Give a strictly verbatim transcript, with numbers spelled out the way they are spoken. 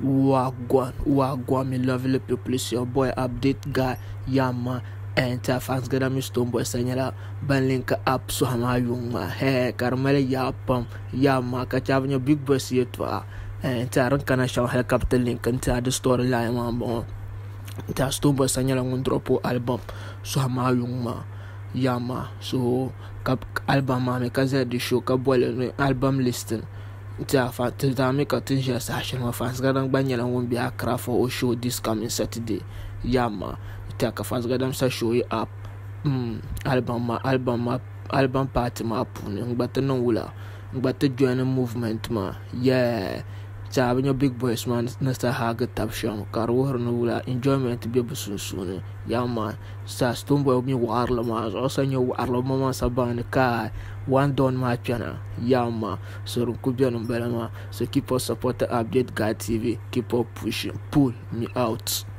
Wagwan, wagwan, me lovely people. It's your boy Update Guy, yeah man. And ta fans gada mi stone boy sanyala ban link up so hama yung ma he karmele ya pam ya ma ka chavnya big boss yetwa and ta ran kana shaw helicopter link and ta the story line ma bon ta stone boy sanyala ngun dropo album so hama yung ma ya ma so kap album ma me kaza di show ka boy album listing ta fa ta me ka tinja sa ma fans gada gbanyala ngun bi akra for o show this coming Saturday ya ma take a fast gadam sa show up mm album ma album ma album party ma puni ngbata no wula ngbata join a movement ma yeah ta abinyo big boys man na sa haga tap sham karo no wula enjoyment be busun sunu yeah man sa stumbo mi warlo ma so sanyo warlo ma sa ban ka one don ma chana yeah man so ku bi no bela ma so keep us support Update Guy T V, keep up pushing, pull me out.